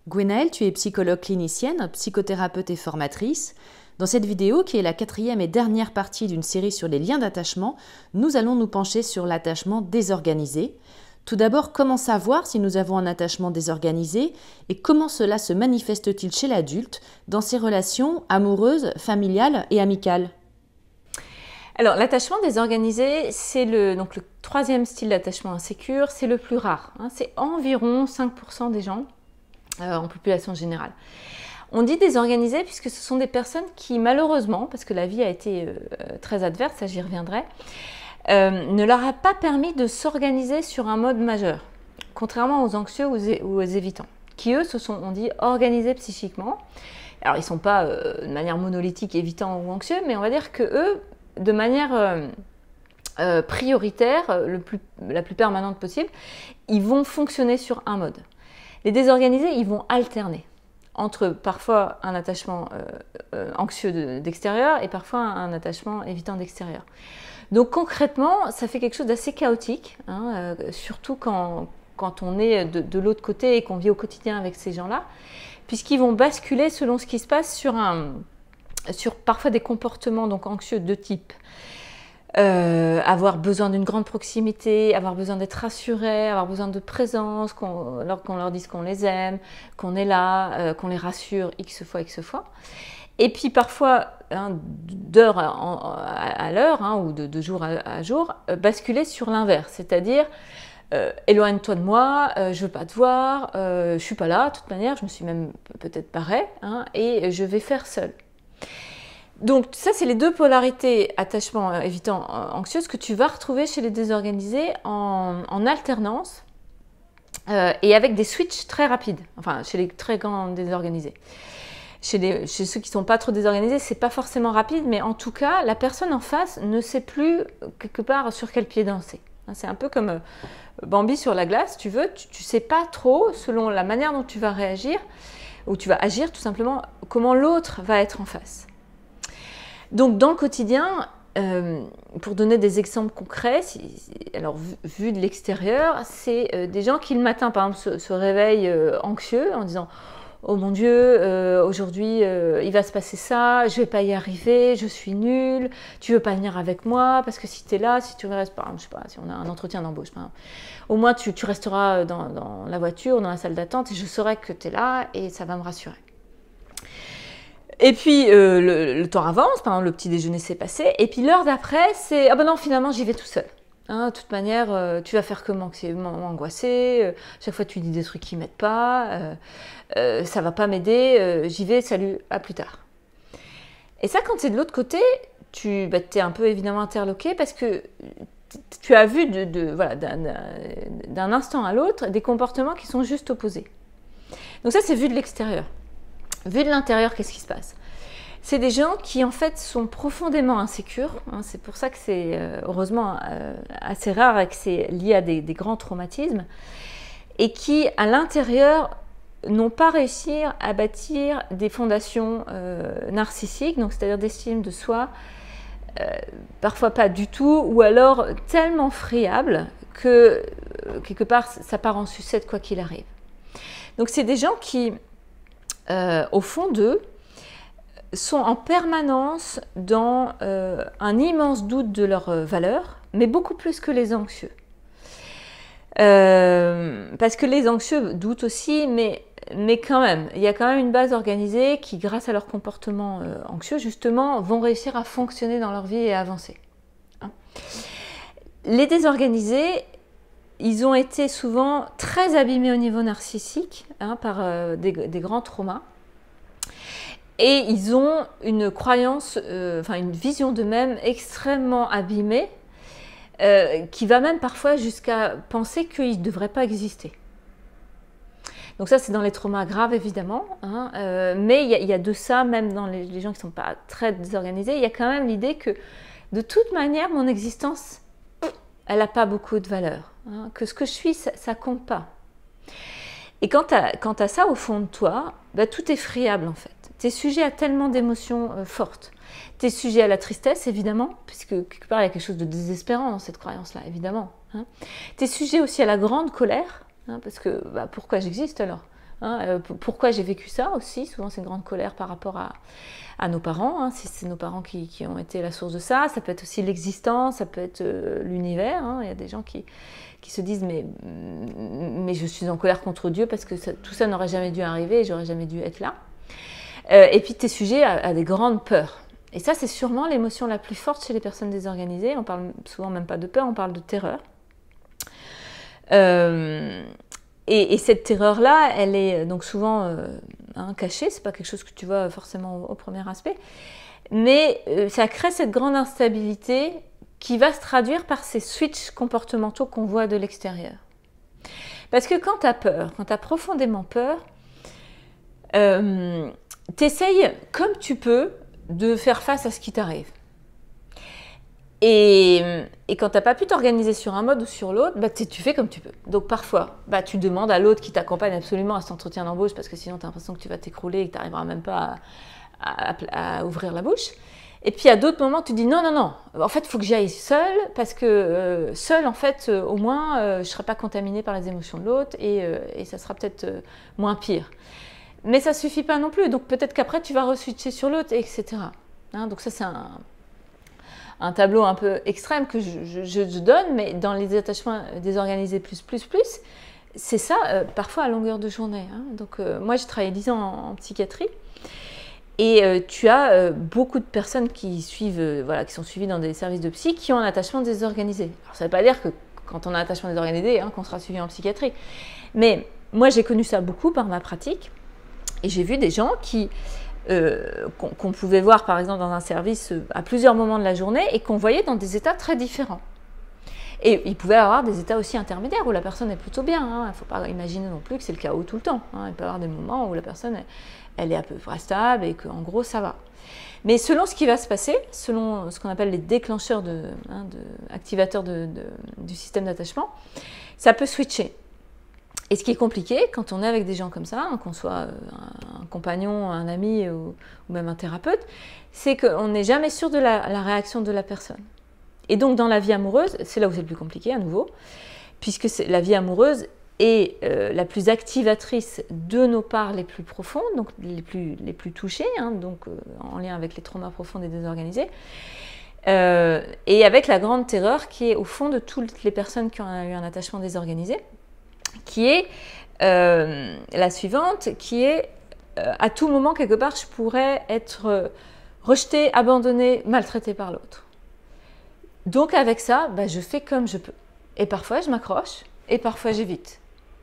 Gwenaëlle, tu es psychologue clinicienne, psychothérapeute et formatrice. Dans cette vidéo, qui est la 4e et dernière partie d'une série sur les liens d'attachement, nous allons nous pencher sur l'attachement désorganisé. Tout d'abord, comment savoir si nous avons un attachement désorganisé et comment cela se manifeste-t-il chez l'adulte dans ses relations amoureuses, familiales et amicales? Alors, l'attachement désorganisé, c'est le 3e style d'attachement insécure, c'est le plus rare. C'est environ 5% des gens en population générale. On dit désorganisé puisque ce sont des personnes qui, malheureusement, parce que la vie a été très adverse, ça j'y reviendrai, ne leur a pas permis de s'organiser sur un mode majeur, contrairement aux anxieux ou aux évitants, qui eux se sont, on dit, organisés psychiquement. Alors, ils ne sont pas de manière monolithique évitants ou anxieux, mais on va dire que eux, de manière prioritaire, la plus permanente possible, ils vont fonctionner sur un mode. Les désorganisés, ils vont alterner entre parfois un attachement anxieux d'extérieur et parfois un attachement évitant d'extérieur. Donc concrètement, ça fait quelque chose d'assez chaotique, surtout quand on est de l'autre côté et qu'on vit au quotidien avec ces gens-là, puisqu'ils vont basculer selon ce qui se passe sur parfois des comportements donc anxieux de type avoir besoin d'une grande proximité, avoir besoin d'être rassuré, avoir besoin de présence, qu'on leur dise qu'on les aime, qu'on est là, qu'on les rassure X fois. Et puis parfois, d'heure à l'heure ou de jour à jour, basculer sur l'inverse, c'est-à-dire éloigne-toi de moi, je veux pas te voir, je suis pas là, de toute manière, je me suis même peut-être barrée, et je vais faire seule. Donc ça, c'est les deux polarités attachement évitant anxieuse que tu vas retrouver chez les désorganisés en alternance et avec des switches très rapides, enfin chez les très grands désorganisés. Chez ceux qui ne sont pas trop désorganisés, c'est pas forcément rapide, mais en tout cas, la personne en face ne sait plus quelque part sur quel pied danser. C'est un peu comme Bambi sur la glace, tu sais pas trop, selon la manière dont tu vas réagir, ou tu vas agir tout simplement, comment l'autre va être en face. Donc dans le quotidien, pour donner des exemples concrets, alors vu de l'extérieur, c'est des gens qui le matin par exemple se réveillent anxieux en disant « Oh mon Dieu, aujourd'hui il va se passer ça, je vais pas y arriver, je suis nulle, tu veux pas venir avec moi parce que si tu es là, si tu restes, par exemple, je sais pas, si on a un entretien d'embauche, au moins tu resteras dans la voiture, dans la salle d'attente et je saurai que tu es là et ça va me rassurer. » Et puis le temps avance, par exemple le petit déjeuner s'est passé, et puis l'heure d'après c'est « Ah ben non, finalement j'y vais tout seul. De toute manière, tu vas faire comment que c'est angoissé, chaque fois tu dis des trucs qui m'aident pas, ça va pas m'aider, j'y vais, salut, à plus tard. » Et ça, quand c'est de l'autre côté, tu es un peu évidemment interloqué parce que tu as vu d'un instant à l'autre des comportements qui sont juste opposés. Donc ça, c'est vu de l'extérieur. Vu de l'intérieur, qu'est-ce qui se passe? C'est des gens qui en fait sont profondément insécures, c'est pour ça que c'est heureusement assez rare et que c'est lié à des grands traumatismes, et qui à l'intérieur n'ont pas réussi à bâtir des fondations narcissiques, donc c'est-à-dire d'estime de soi, parfois pas du tout, ou alors tellement friables que quelque part ça part en sucette quoi qu'il arrive. Donc c'est des gens qui au fond d'eux, sont en permanence dans un immense doute de leur valeur, mais beaucoup plus que les anxieux. Parce que les anxieux doutent aussi, mais quand même, il y a quand même une base organisée qui, grâce à leur comportement anxieux, justement, vont réussir à fonctionner dans leur vie et à avancer. Les désorganisés, ils ont été souvent très abîmés au niveau narcissique par des grands traumas. Et ils ont une croyance, une vision d'eux-mêmes extrêmement abîmée, qui va même parfois jusqu'à penser qu'ils ne devraient pas exister. Donc ça, c'est dans les traumas graves, évidemment. Mais il y a de ça, même dans les gens qui ne sont pas très désorganisés, il y a quand même l'idée que, de toute manière, mon existence, elle n'a pas beaucoup de valeur. Que ce que je suis, ça ne compte pas. Et quand tu as ça au fond de toi, tout est friable en fait. Tu es sujet à tellement d'émotions fortes. Tu es sujet à la tristesse, évidemment, puisque quelque part il y a quelque chose de désespérant dans cette croyance-là, évidemment. Tu es sujet aussi à la grande colère, parce que pourquoi j'existe alors? Pourquoi j'ai vécu ça aussi? Souvent, c'est une grande colère par rapport à nos parents. Hein. Si c'est nos parents qui ont été la source de ça, ça peut être aussi l'existence, ça peut être l'univers. Hein. Il y a des gens qui se disent mais je suis en colère contre Dieu parce que tout ça n'aurait jamais dû arriver et j'aurais jamais dû être là. Et puis, tu es sujet à des grandes peurs. Et ça, c'est sûrement l'émotion la plus forte chez les personnes désorganisées. On parle souvent même pas de peur, on parle de terreur. Et cette terreur-là, elle est donc souvent cachée. C'est pas quelque chose que tu vois forcément au premier aspect. Mais ça crée cette grande instabilité qui va se traduire par ces switches comportementaux qu'on voit de l'extérieur. Parce que quand tu as peur, quand tu as profondément peur, t'essayes comme tu peux de faire face à ce qui t'arrive. Et quand tu n'as pas pu t'organiser sur un mode ou sur l'autre, tu fais comme tu peux. Donc parfois, tu demandes à l'autre qui t'accompagne absolument à cet entretien d'embauche parce que sinon tu as l'impression que tu vas t'écrouler et que tu n'arriveras même pas à ouvrir la bouche. Et puis à d'autres moments, tu dis non, en fait, il faut que j'y aille seule parce que seule, en fait, au moins, je ne serai pas contaminée par les émotions de l'autre et ça sera peut-être moins pire. Mais ça ne suffit pas non plus, donc peut-être qu'après tu vas re-switcher sur l'autre, etc. Hein, donc ça c'est un tableau un peu extrême que je donne, mais dans les attachements désorganisés plus, c'est ça parfois à longueur de journée. Hein. Donc moi j'ai travaillé 10 ans en psychiatrie, et tu as beaucoup de personnes qui sont suivies dans des services de psy qui ont un attachement désorganisé. Alors ça ne veut pas dire que quand on a un attachement désorganisé, qu'on sera suivi en psychiatrie, mais moi j'ai connu ça beaucoup par ma pratique. Et j'ai vu des gens qu'on pouvait voir par exemple dans un service à plusieurs moments de la journée et qu'on voyait dans des états très différents. Et il pouvait y avoir des états aussi intermédiaires où la personne est plutôt bien. Il ne faut pas imaginer non plus que c'est le chaos tout le temps. Il peut y avoir des moments où la personne elle est à peu près stable et qu'en gros ça va. Mais selon ce qui va se passer, selon ce qu'on appelle les déclencheurs activateurs du système d'attachement, ça peut switcher. Et ce qui est compliqué quand on est avec des gens comme ça, qu'on soit un compagnon, un ami ou même un thérapeute, c'est qu'on n'est jamais sûr de la réaction de la personne. Et donc dans la vie amoureuse, c'est là où c'est le plus compliqué à nouveau, puisque la vie amoureuse est la plus activatrice de nos parts les plus profondes, donc les plus touchées, donc en lien avec les traumas profonds et désorganisés, et avec la grande terreur qui est au fond de toutes les personnes qui ont eu un attachement désorganisé, qui est la suivante, qui est à tout moment, quelque part, je pourrais être rejetée, abandonnée, maltraitée par l'autre. Donc avec ça, je fais comme je peux. Et parfois, je m'accroche, et parfois, j'évite.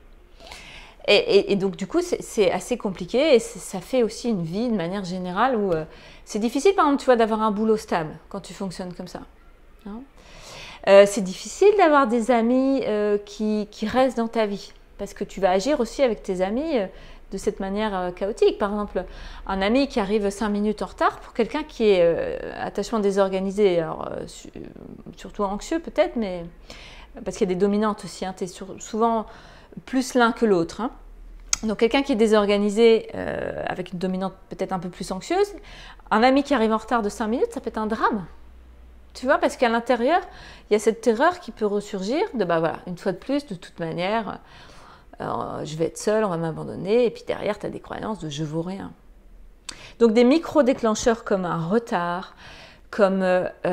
Et donc, du coup, c'est assez compliqué, et ça fait aussi une vie, de manière générale, où c'est difficile, par exemple, tu vois, d'avoir un boulot stable quand tu fonctionnes comme ça. Hein. C'est difficile d'avoir des amis qui restent dans ta vie, parce que tu vas agir aussi avec tes amis de cette manière chaotique. Par exemple, un ami qui arrive 5 minutes en retard, pour quelqu'un qui est attachement désorganisé, alors, surtout anxieux peut-être, mais parce qu'il y a des dominantes aussi, tu es souvent plus l'un que l'autre. Hein. Donc quelqu'un qui est désorganisé avec une dominante peut-être un peu plus anxieuse, un ami qui arrive en retard de 5 minutes, ça peut être un drame. Tu vois, parce qu'à l'intérieur, il y a cette terreur qui peut ressurgir de, voilà, une fois de plus, de toute manière, je vais être seule, on va m'abandonner, et puis derrière, tu as des croyances de je vaux rien. Donc des micro-déclencheurs comme un retard, comme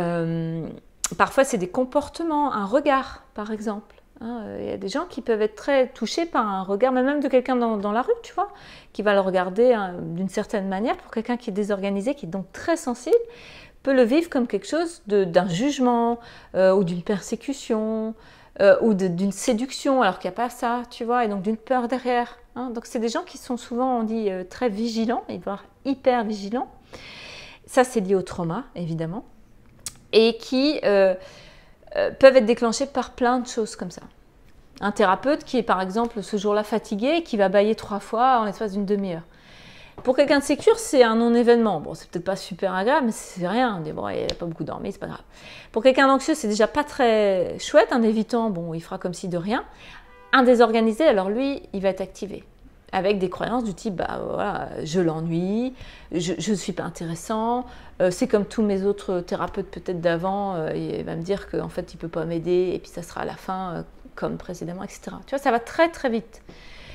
parfois c'est des comportements, un regard par exemple. Il y a des gens qui peuvent être très touchés par un regard, même de quelqu'un dans la rue, tu vois, qui va le regarder d'une certaine manière. Pour quelqu'un qui est désorganisé, qui est donc très sensible, peut le vivre comme quelque chose d'un jugement ou d'une persécution ou d'une séduction, alors qu'il n'y a pas ça, tu vois, et donc d'une peur derrière. Hein. Donc c'est des gens qui sont souvent, on dit, très vigilants, voire hyper vigilants. Ça, c'est lié au trauma, évidemment, et qui peuvent être déclenchés par plein de choses comme ça. Un thérapeute qui est, par exemple, ce jour-là fatigué et qui va bâiller 3 fois en l'espace d'une demi-heure. Pour quelqu'un de sécure, c'est un non-événement. Bon, c'est peut-être pas super agréable, mais c'est rien. On dit, bon, il n'a pas beaucoup dormi, c'est pas grave. Pour quelqu'un d'anxieux, c'est déjà pas très chouette. Un évitant, bon, il fera comme si de rien. Un désorganisé, alors lui, il va être activé. Avec des croyances du type, voilà, je l'ennuie, je ne suis pas intéressant, c'est comme tous mes autres thérapeutes peut-être d'avant, il va me dire qu'en fait, il ne peut pas m'aider, et puis ça sera à la fin, comme précédemment, etc. Tu vois, ça va très très vite.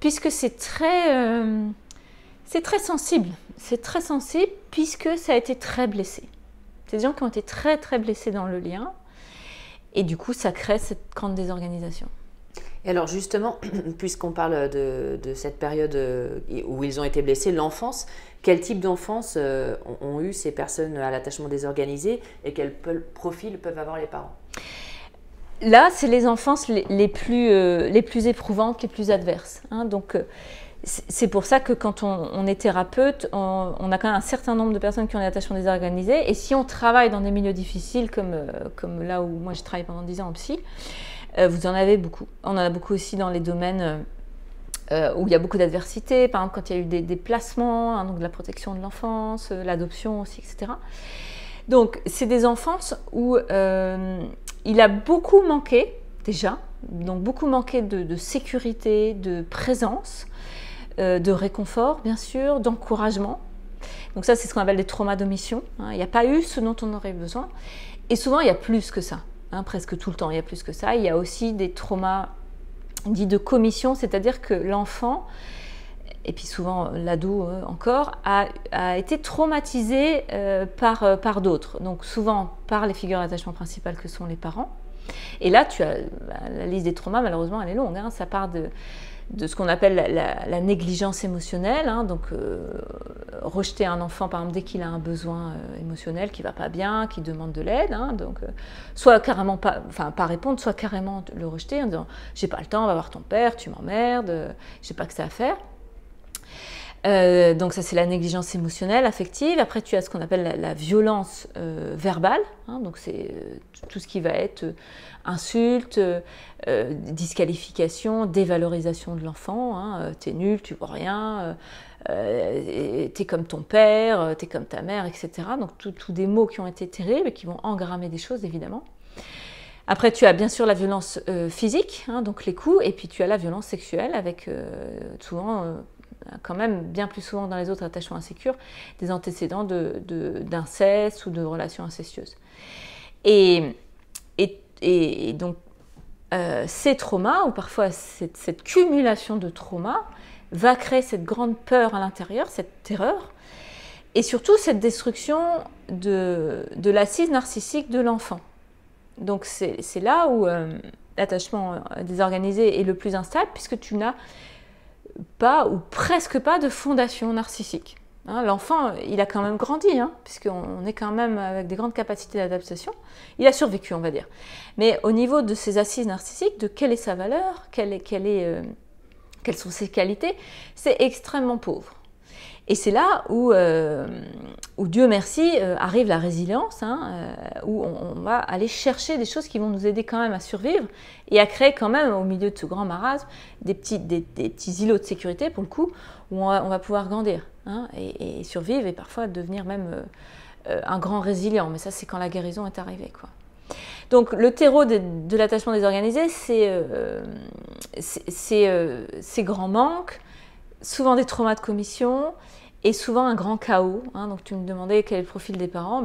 puisque c'est très sensible. C'est très sensible puisque ça a été très blessé. C'est des gens qui ont été très très blessés dans le lien. Et du coup, ça crée cette grande désorganisation. Et alors justement, puisqu'on parle de cette période où ils ont été blessés, l'enfance, quel type d'enfance ont eu ces personnes à l'attachement désorganisé et quel profil peuvent avoir les parents? Là, c'est les enfances les plus éprouvantes, les plus adverses. Hein. Donc, c'est pour ça que quand on est thérapeute, on a quand même un certain nombre de personnes qui ont des attachements désorganisés. Et si on travaille dans des milieux difficiles, comme là où moi j'ai travaillé pendant 10 ans en psy, vous en avez beaucoup. On en a beaucoup aussi dans les domaines où il y a beaucoup d'adversité, par exemple quand il y a eu des placements, hein, donc de la protection de l'enfance, l'adoption aussi, etc. Donc c'est des enfances où il a beaucoup manqué déjà, donc beaucoup manqué de sécurité, de présence, de réconfort bien sûr, d'encouragement. Donc ça c'est ce qu'on appelle des traumas d'omission, hein. Il n'y a pas eu ce dont on aurait besoin. Et souvent il y a plus que ça. Presque tout le temps, il y a plus que ça. Il y a aussi des traumas dits de commission, c'est-à-dire que l'enfant, et puis souvent l'ado encore, a été traumatisé par d'autres. Donc souvent par les figures d'attachement principales que sont les parents. Et là, tu as la liste des traumas, malheureusement, elle est longue. Hein. Ça part de ce qu'on appelle la négligence émotionnelle, hein, donc rejeter un enfant par exemple dès qu'il a un besoin émotionnel qui va pas bien, qui demande de l'aide, hein, donc soit carrément pas répondre, soit carrément le rejeter en disant j'ai pas le temps, va voir ton père, tu m'emmerdes, j'ai pas que ça à faire. Donc ça c'est la négligence émotionnelle, affective. Après tu as ce qu'on appelle la violence verbale, hein, donc c'est tout ce qui va être insulte, disqualification, dévalorisation de l'enfant, hein, t'es nul, tu vois rien, t'es comme ton père, t'es comme ta mère, etc. Donc tous des mots qui ont été terribles et qui vont engrammer des choses évidemment. Après, tu as bien sûr la violence physique, hein, donc les coups, et puis tu as la violence sexuelle avec souvent... quand même bien plus souvent dans les autres attachements insécures, des antécédents d'inceste ou de relations incestueuses. Et donc, ces traumas, ou parfois cette cumulation de traumas, va créer cette grande peur à l'intérieur, cette terreur, et surtout cette destruction de l'assise narcissique de l'enfant. Donc c'est là où l'attachement désorganisé est le plus instable, puisque tu n'as pas ou presque pas de fondation narcissique. Hein, l'enfant, il a quand même grandi, hein, puisqu'on est quand même avec des grandes capacités d'adaptation. Il a survécu, on va dire. Mais au niveau de ses assises narcissiques, de quelle est sa valeur, quelles sont ses qualités, c'est extrêmement pauvre. Et c'est là où Dieu merci, arrive la résilience, hein, où on va aller chercher des choses qui vont nous aider quand même à survivre et à créer quand même, au milieu de ce grand marasme, des petits îlots de sécurité, pour le coup, où on va pouvoir grandir, hein, et survivre et parfois devenir même un grand résilient. Mais ça, c'est quand la guérison est arrivée, quoi. Donc le terreau de l'attachement désorganisé, c'est ces grands manques, souvent des traumas de commission et souvent un grand chaos. Hein. Donc tu me demandais quel est le profil des parents.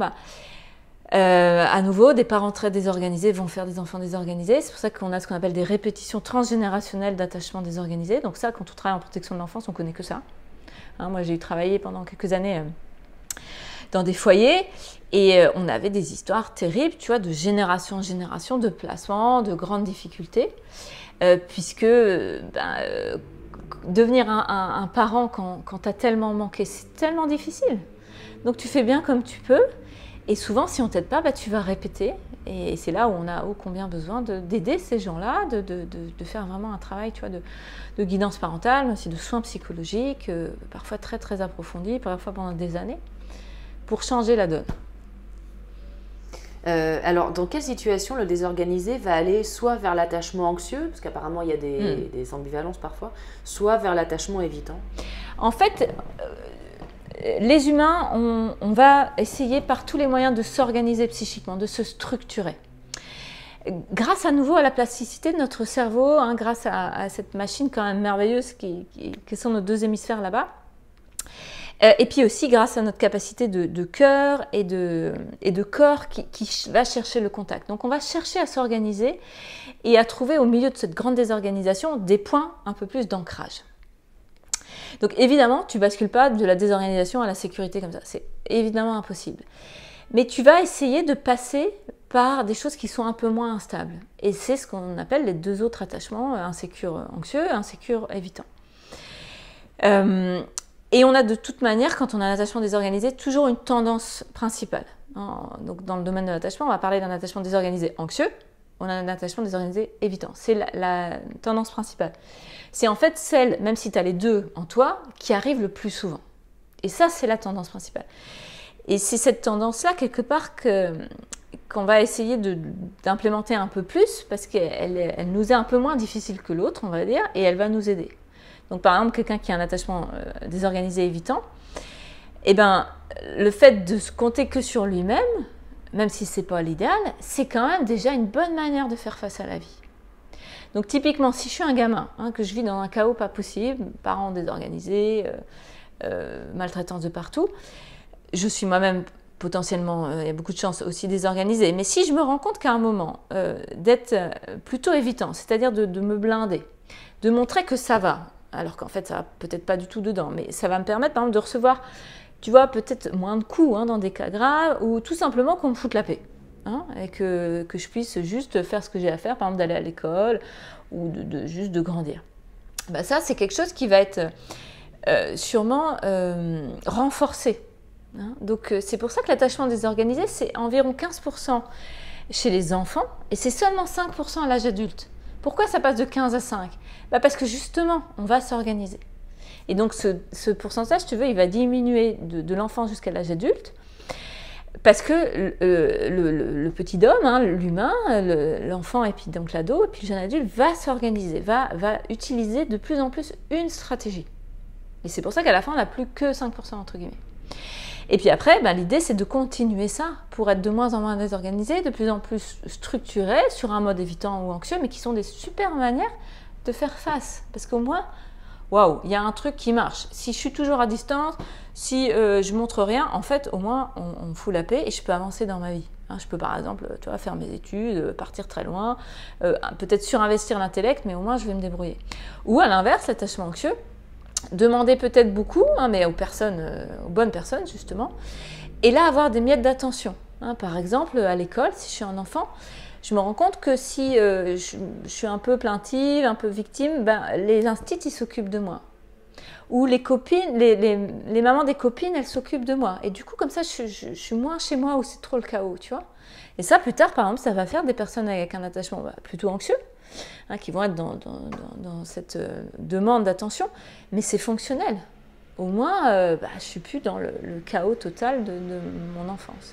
À nouveau, des parents très désorganisés vont faire des enfants désorganisés. C'est pour ça qu'on a ce qu'on appelle des répétitions transgénérationnelles d'attachement désorganisé. Donc ça, quand on travaille en protection de l'enfance, on connaît que ça. Hein, moi, j'ai travaillé pendant quelques années dans des foyers et on avait des histoires terribles, tu vois, de génération en génération, de placement, de grandes difficultés, puisque devenir un parent quand tu as tellement manqué, c'est tellement difficile. Donc tu fais bien comme tu peux, et souvent si on ne t'aide pas, tu vas répéter, et c'est là où on a ô combien besoin d'aider ces gens-là, de faire vraiment un travail, tu vois, de guidance parentale, mais aussi de soins psychologiques, parfois très très approfondis, parfois pendant des années, pour changer la donne. Alors, dans quelle situation le désorganisé va aller soit vers l'attachement anxieux, parce qu'apparemment il y a des ambivalences parfois, soit vers l'attachement évitant? En fait, les humains, on va essayer par tous les moyens de s'organiser psychiquement, de se structurer. Grâce à nouveau à la plasticité de notre cerveau, hein, grâce à cette machine quand même merveilleuse qui sont nos deux hémisphères là-bas, et puis aussi grâce à notre capacité de cœur et de corps qui va chercher le contact. Donc on va chercher à s'organiser et à trouver au milieu de cette grande désorganisation des points un peu plus d'ancrage. Donc évidemment, tu bascules pas de la désorganisation à la sécurité comme ça. C'est évidemment impossible. Mais tu vas essayer de passer par des choses qui sont un peu moins instables. Et c'est ce qu'on appelle les 2 autres attachements, insécure anxieux et insécure évitant. Et on a de toute manière, quand on a un attachement désorganisé, toujours une tendance principale. Donc dans le domaine de l'attachement, on va parler d'un attachement désorganisé anxieux, on a un attachement désorganisé évitant. C'est la tendance principale. C'est en fait celle, même si tu as les 2 en toi, qui arrive le plus souvent. Et ça, c'est la tendance principale. Et c'est cette tendance-là, quelque part, qu'on va essayer d'implémenter un peu plus, parce qu'elle nous est un peu moins difficile que l'autre, on va dire, et elle va nous aider. Donc par exemple, quelqu'un qui a un attachement désorganisé évitant, eh ben, le fait de se compter que sur lui-même, même si ce n'est pas l'idéal, c'est quand même déjà une bonne manière de faire face à la vie. Donc typiquement, si je suis un gamin, que je vis dans un chaos pas possible, parents désorganisés, maltraitance de partout, je suis moi-même potentiellement, il y a beaucoup de chances aussi désorganisée, mais si je me rends compte qu'à un moment, d'être plutôt évitant, c'est-à-dire de me blinder, de montrer que ça va, alors qu'en fait ça va peut-être pas du tout dedans, mais ça va me permettre par exemple de recevoir, tu vois, peut-être moins de coups dans des cas graves, ou tout simplement qu'on me foute la paix, et que je puisse juste faire ce que j'ai à faire, par exemple d'aller à l'école, ou juste de grandir. Ben ça, c'est quelque chose qui va être sûrement renforcé. Donc c'est pour ça que l'attachement désorganisé, c'est environ 15% chez les enfants, et c'est seulement 5% à l'âge adulte. Pourquoi ça passe de 15 à 5 ? Parce que justement, on va s'organiser. Et donc ce pourcentage, tu veux, il va diminuer de l'enfant jusqu'à l'âge adulte, parce que le petit homme, l'humain, l'enfant et puis donc l'ado, et puis le jeune adulte va s'organiser, va utiliser de plus en plus une stratégie. Et c'est pour ça qu'à la fin, on n'a plus que 5% entre guillemets. Et puis après, l'idée, c'est de continuer ça pour être de moins en moins désorganisé, de plus en plus structuré sur un mode évitant ou anxieux, mais qui sont des super manières de faire face. Parce qu'au moins, waouh, il y a un truc qui marche. Si je suis toujours à distance, si je montre rien, en fait, au moins, on me fout la paix et je peux avancer dans ma vie. Je peux par exemple, tu vois, faire mes études, partir très loin, peut-être surinvestir l'intellect, mais au moins, je vais me débrouiller. Ou à l'inverse, l'attachement anxieux, demander peut-être beaucoup, mais aux bonnes personnes justement, et là avoir des miettes d'attention. Par exemple, à l'école, si je suis un enfant, je me rends compte que si je suis un peu plaintive, un peu victime, les instituts, ils s'occupent de moi. Ou les copines, les mamans des copines, elles s'occupent de moi. Et du coup, comme ça, je suis moins chez moi où c'est trop le chaos, tu vois. Et ça, plus tard, par exemple, ça va faire des personnes avec un attachement plutôt anxieux, qui vont être dans cette demande d'attention, mais c'est fonctionnel. Au moins, je ne suis plus dans le chaos total de mon enfance.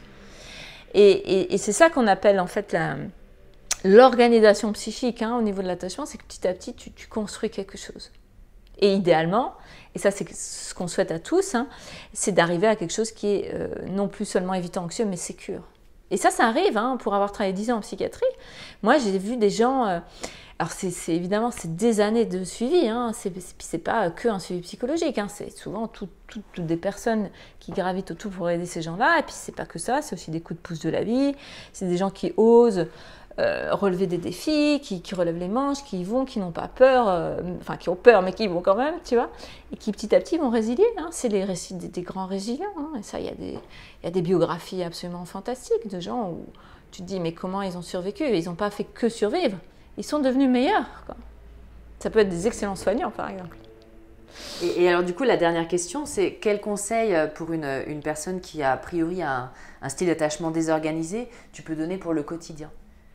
Et c'est ça qu'on appelle en fait l'organisation psychique au niveau de l'attachement, c'est que petit à petit, tu construis quelque chose. Et idéalement, et ça c'est ce qu'on souhaite à tous, c'est d'arriver à quelque chose qui est non plus seulement évitant anxieux, mais sécure. Et ça arrive, pour avoir travaillé 10 ans en psychiatrie. Moi, j'ai vu des gens... alors, évidemment, c'est des années de suivi. C'est pas que un suivi psychologique. C'est souvent toutes des personnes qui gravitent autour pour aider ces gens-là. Et puis, c'est pas que ça. C'est aussi des coups de pouce de la vie. C'est des gens qui osent relever des défis, qui relèvent les manches, qui y vont, qui n'ont pas peur. Qui ont peur, mais qui y vont quand même, tu vois. Et qui, petit à petit, vont résilier. C'est les récits des grands résilients. Et ça, il y a des biographies absolument fantastiques de gens où tu te dis, mais comment ils ont survécu ? Ils n'ont pas fait que survivre. Ils sont devenus meilleurs, quoi. Ça peut être des excellents soignants, par exemple. Et alors, du coup, la dernière question, c'est quel conseil pour une personne qui a priori un style d'attachement désorganisé, tu peux donner pour le quotidien ?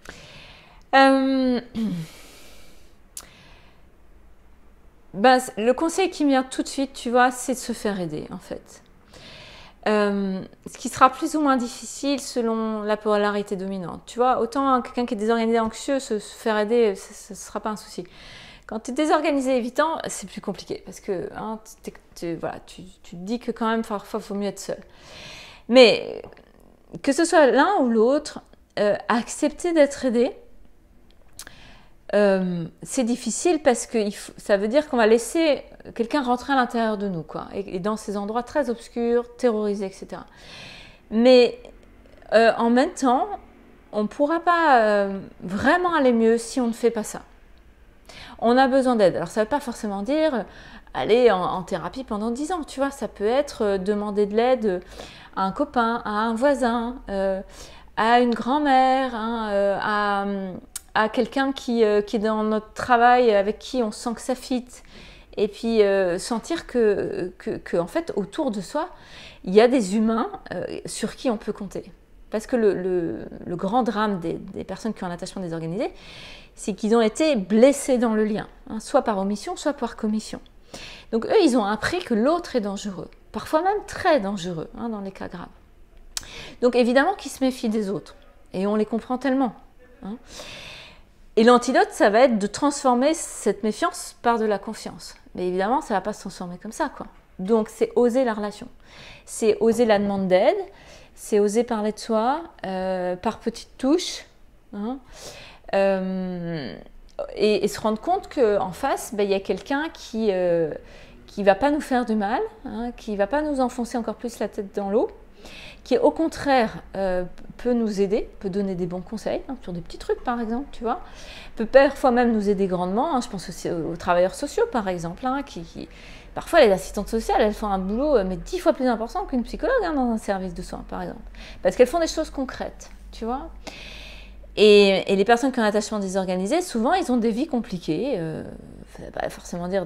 Le conseil qui me vient tout de suite, tu vois, c'est de se faire aider, en fait. Ce qui sera plus ou moins difficile selon la polarité dominante. Tu vois, autant quelqu'un qui est désorganisé anxieux, se faire aider, ce ne sera pas un souci. Quand tu es désorganisé évitant, c'est plus compliqué parce que tu te dis que quand même, parfois, il faut mieux être seul. Mais que ce soit l'un ou l'autre, accepter d'être aidé, c'est difficile parce que ça veut dire qu'on va laisser quelqu'un rentrer à l'intérieur de nous, quoi, et dans ces endroits très obscurs, terrorisés, etc. Mais en même temps, on ne pourra pas vraiment aller mieux si on ne fait pas ça. On a besoin d'aide. Alors ça ne veut pas forcément dire aller en thérapie pendant 10 ans, tu vois. Ça peut être demander de l'aide à un copain, à un voisin, à une grand-mère, hein, à quelqu'un qui est dans notre travail, avec qui on sent que ça fit. Et puis sentir que en fait, autour de soi, il y a des humains sur qui on peut compter. Parce que le grand drame des personnes qui ont un attachement désorganisé, c'est qu'ils ont été blessés dans le lien, hein, soit par omission, soit par commission. Donc eux, ils ont appris que l'autre est dangereux, parfois même très dangereux, hein, dans les cas graves. Donc évidemment qu'ils se méfient des autres, et on les comprend tellement. Hein. Et l'antidote, ça va être de transformer cette méfiance par de la confiance. Mais évidemment, ça ne va pas se transformer comme ça, quoi. Donc c'est oser la relation, c'est oser la demande d'aide, c'est oser parler de soi par petites touches, hein. Et se rendre compte qu'en face, il y a quelqu'un qui ne va pas nous faire du mal, hein, qui ne va pas nous enfoncer encore plus la tête dans l'eau, qui au contraire peut nous aider, peut donner des bons conseils, hein, sur des petits trucs par exemple, tu vois, peut parfois même nous aider grandement, hein, je pense aussi aux travailleurs sociaux par exemple, hein, parfois les assistantes sociales, elles font un boulot mais 10 fois plus important qu'une psychologue, hein, dans un service de soins par exemple, parce qu'elles font des choses concrètes, tu vois. Et les personnes qui ont un attachement désorganisé, souvent ils ont des vies compliquées, ça ne veut pas forcément dire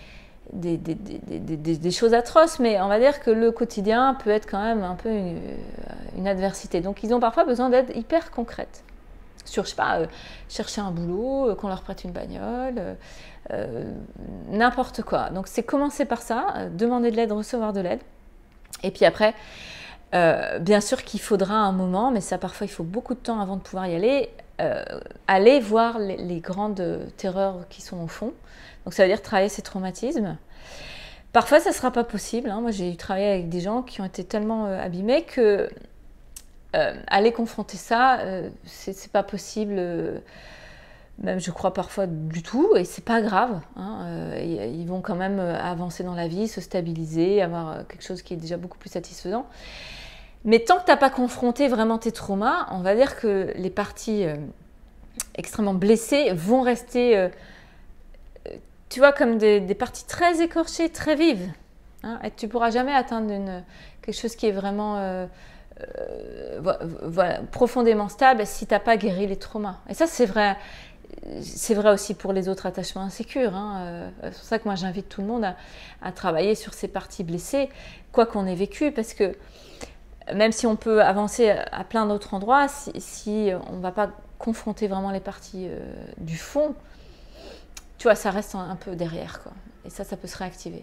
des choses atroces, mais on va dire que le quotidien peut être quand même un peu une adversité. Donc ils ont parfois besoin d'aide hyper concrète. Sur, je sais pas, chercher un boulot, qu'on leur prête une bagnole, n'importe quoi. Donc c'est commencer par ça, demander de l'aide, recevoir de l'aide. Et puis après, bien sûr qu'il faudra un moment, mais ça parfois il faut beaucoup de temps avant de pouvoir y aller, aller voir les grandes terreurs qui sont au fond. Donc ça veut dire travailler ces traumatismes. Parfois ça ne sera pas possible, hein. Moi j'ai travaillé avec des gens qui ont été tellement abîmés que aller confronter ça, c'est pas possible, même je crois parfois du tout, et c'est pas grave, hein. Ils vont quand même avancer dans la vie, se stabiliser, avoir quelque chose qui est déjà beaucoup plus satisfaisant. Mais tant que tu n'as pas confronté vraiment tes traumas, on va dire que les parties extrêmement blessées vont rester, tu vois, comme des parties très écorchées, très vives. Hein, et tu ne pourras jamais atteindre quelque chose qui est vraiment voilà, profondément stable si tu n'as pas guéri les traumas. Et ça, c'est vrai aussi pour les autres attachements insécures. Hein. C'est pour ça que moi, j'invite tout le monde à travailler sur ces parties blessées, quoi qu'on ait vécu, parce que même si on peut avancer à plein d'autres endroits, si on ne va pas confronter vraiment les parties du fond, tu vois, ça reste un peu derrière, quoi. Et ça peut se réactiver.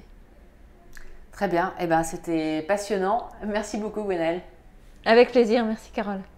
Très bien. Eh ben, c'était passionnant. Merci beaucoup, Gwenaëlle. Avec plaisir. Merci, Carole.